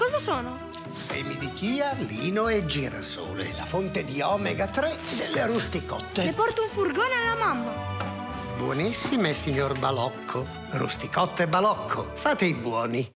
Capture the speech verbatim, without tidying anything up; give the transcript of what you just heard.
cosa sono? Semi di chia, lino e girasole. La fonte di omega tre delle rusticotte. Le porto un furgone alla mamma. Buonissime, signor Balocco. Rusticotte Balocco. Fate i buoni.